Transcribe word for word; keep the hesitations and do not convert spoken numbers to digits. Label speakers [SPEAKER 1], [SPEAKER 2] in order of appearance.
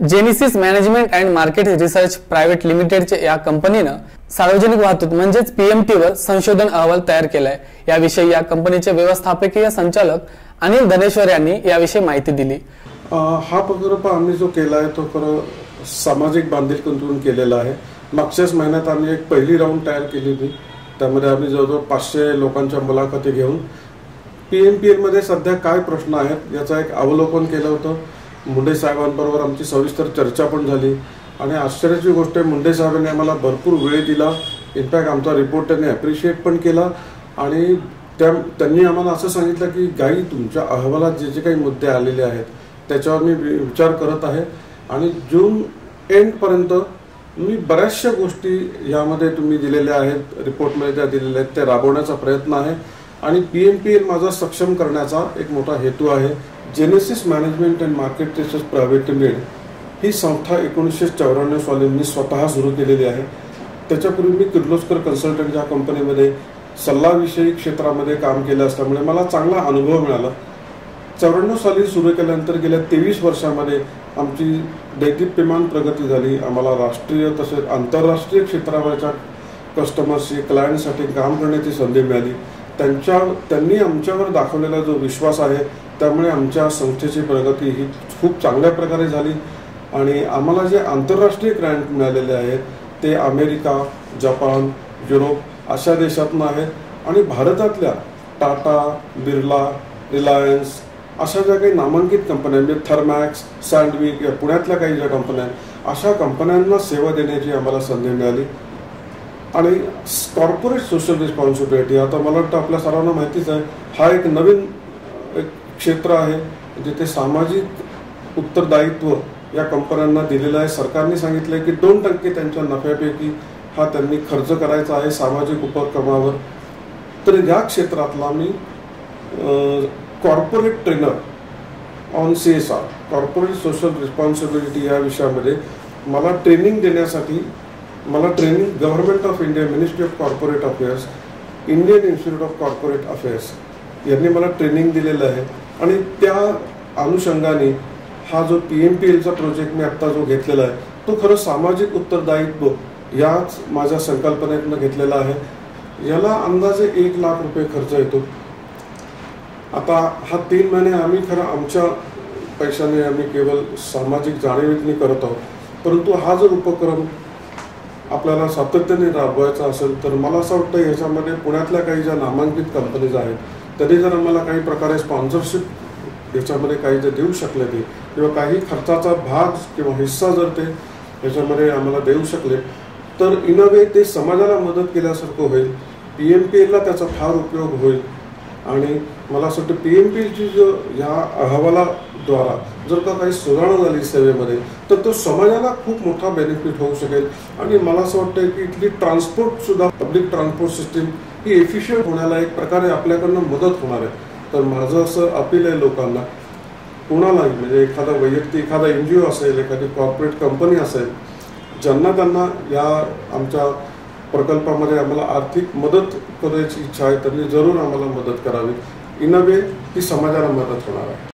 [SPEAKER 1] Genesis management and market research private लिमिटेडचे या कंपनीने सार्वजनिक वाहतूक म्हणजेच पीएमटी वर संशोधन अहवाल तयार केलाय। याविषयी या कंपनीचे व्यवस्थापकीय संचालक अनिल धनेश्वर यांनी याविषयी माहिती दिली।
[SPEAKER 2] हा प्रकल्प आम्ही जो केलाय तो खरं सामाजिक बांधिलकीतून केलेला आहे। मागच्याच महिन्यात आम्ही एक पहिली राऊंड तयार केली होती, त्यामध्ये आम्ही जवळजवळ पाचशे लोकांच्या मुलाखती घेऊन पीएमपीएल मध्ये सध्या काय प्रश्न आहेत याचा एक अवलोकन केलं होतं। मुंडे साहेबांबरोबर आमची सविस्तर चर्चा पण झाली आणि आश्चर्याची गोष्ट आहे, मुंडे साहेबांनी आम्हाला भरपूर वेळ दिला। इनफॅक्ट आमचा रिपोर्ट त्यांनी अप्रिशिएट पण केला आणि त्या त्यांनी आम्हाला असं सांगितलं की गाई तुमच्या अहवालात जे जे काही मुद्दे आलेले आहेत त्याच्यावर मी विचार करत आहे आणि जून एंड पर्यंत मी बऱ्याचशा गोष्टी यामध्ये तुम्ही दिलेल्या आहेत, रिपोर्टमध्ये त्या दिलेल्या आहेत, ते राबवण्याचा प्रयत्न आहे आणि पीएमपीएल माझा सक्षम करण्याचा एक मोठा हेतू आहे। Genesis management and market research private limited ही संस्था एकोणीसशे चौऱ्याण्णव साली मी स्वतः सुरू केलेली आहे। त्याच्यापूर्वी मी किर्लोस्कर कन्सल्टंट या कंपनीमध्ये सल्लाविषयी क्षेत्रामध्ये काम केलं असल्यामुळे मला चांगला अनुभव मिळाला। चौऱ्याण्णव साली सुरू केल्यानंतर गेल्या तेवीस वर्षामध्ये आमची दैदिप्यमान प्रगती झाली। आम्हाला राष्ट्रीय तसेच आंतरराष्ट्रीय क्षेत्रावरच्या कस्टमर्सशी क्लायंटसाठी काम करण्याची संधी मिळाली। त्यांच्या त्यांनी आमच्यावर दाखवलेला जो विश्वास आहे त्यामुळे आमच्या संस्थेची प्रगती ही खूप चांगल्या प्रकारे झाली आणि आम्हाला जे आंतरराष्ट्रीय क्लायंट मिळालेले आहेत ते अमेरिका, जपान, युरोप अशा देशातून आहेत आणि भारतातल्या टाटा, बिर्ला, रिलायन्स अशा ज्या काही नामांकित कंपन्या म्हणजे थर्मॅक्स, सँडविक या पुण्यातल्या काही ज्या कंपन्या आहेत अशा कंपन्यांना सेवा देण्याची आम्हाला संधी मिळाली। आणि कॉर्पोरेट सोशल रिस्पॉन्सिबिलिटी आता मला वाटतं आपल्या सर्वांना माहितीच आहे, हा एक नवीन एक क्षेत्र आहे जिथे सामाजिक उत्तरदायित्व या कंपन्यांना दिलेलं आहे। सरकारने सांगितलं आहे की दोन टक्के त्यांच्या नफ्यापैकी हा त्यांनी खर्च करायचा आहे सामाजिक उपक्रमावर। तर या क्षेत्रातला मी corporate trainer on C S R corporate social responsibility या विषयामध्ये मला ट्रेनिंग देण्यासाठी मला training government of India, ministry of corporate affairs, Indian institute of corporate affairs यांनी मला ट्रेनिंग दिलेलं आहे आणि त्या अनुषंगाने हा जो पीएमपीएलचा प्रोजेक्ट मी आत्ता जो घेतलेला आहे तो खरं सामाजिक उत्तरदायित्व याच माझ्या संकल्पनेतनं घेतलेला आहे। याला अंदाजे एक लाख रुपये खर्च येतो। आता हा तीन महिने आम्ही खरं आमच्या पैशाने आम्ही केवळ सामाजिक जाणीवेने करत आहोत, परंतु हा जर उपक्रम आपल्याला सातत्याने राबवायचा असेल तर मला असं वाटतं याच्यामध्ये पुण्यातल्या काही ज्या नामांकित कंपनीज आहेत त्यांनी जर आम्हाला काही प्रकारे स्पॉन्सरशिप याच्यामध्ये काही जर देऊ शकले ते किंवा काही खर्चाचा भाग किंवा हिस्सा जर ते याच्यामध्ये आम्हाला देऊ शकले तर इन अ वे ते समाजाला मदत केल्यासारखं होईल, पीएमपीएलला त्याचा फार उपयोग होईल आणि मला असं वाटतं पीएमपीएलची जो ह्या अहवालाद्वारा जर का काही सुधारणा झाली सेवेमध्ये तर तो समाजाला खूप मोठा बेनिफिट होऊ शकेल आणि मला असं वाटतं की इथली ट्रान्सपोर्ट सुद्धा पब्लिक ट्रान्सपोर्ट सिस्टीम ही एफिशियंट होण्याला एक प्रकारे आपल्याकडनं मदत होणार आहे। तर माझं असं अपील आहे लोकांना, कोणालाही म्हणजे एखादा वैयक्तिक एखादा एनजीओ असेल, एखादी कॉर्पोरेट कंपनी असेल, ज्यांना त्यांना या आमच्या प्रकल्पामध्ये आम्हाला आर्थिक मदत करायची इच्छा आहे त्यांनी जरूर आम्हाला मदत करावी। इन अ वे ती समाजाला मदत होणार आहे।